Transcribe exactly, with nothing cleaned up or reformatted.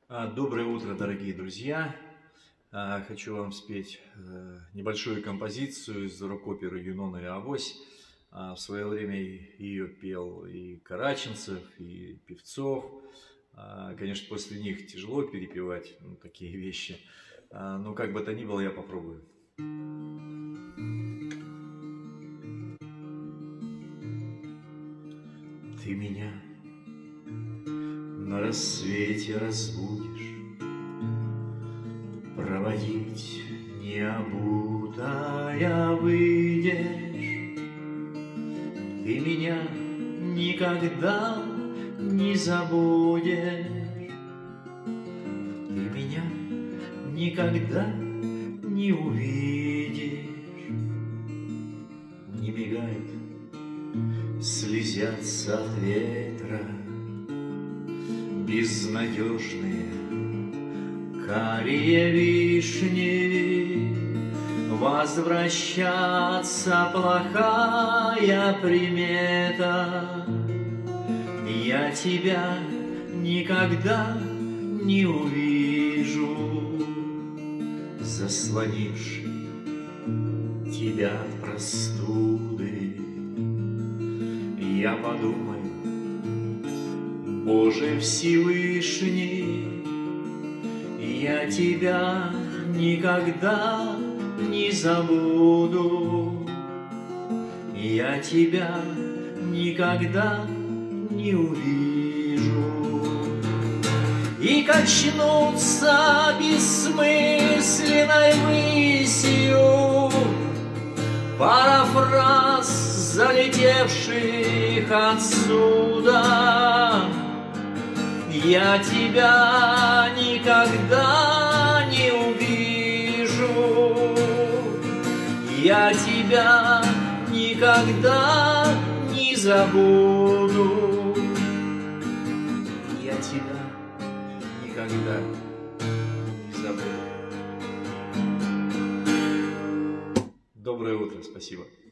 А, Доброе утро, дорогие друзья! А, Хочу вам спеть э, небольшую композицию из рок-оперы «Юнона и Авось». А, В свое время ее пел и Караченцев, и Певцов. А, Конечно, после них тяжело перепевать ну, такие вещи. А, Но как бы то ни было, я попробую. Ты меня на рассвете разбудишь, проводить необутая выйдешь. Ты меня никогда не забудешь. Ты меня никогда не увидишь. Не мигает, слезятся от ветра безнадежные карие вишни. Возвращаться плохая примета. Я тебя никогда не увижу, заслонивший тебя от простуды. Я подумаю, Боже Всевышний, я тебя никогда не забуду. Я тебя никогда не увижу. И качнуться бессмысленной мыслью парафраз залетевших отсюда. Я тебя никогда не увижу. Я тебя никогда не забуду. Я тебя никогда не забуду. Доброе утро, спасибо.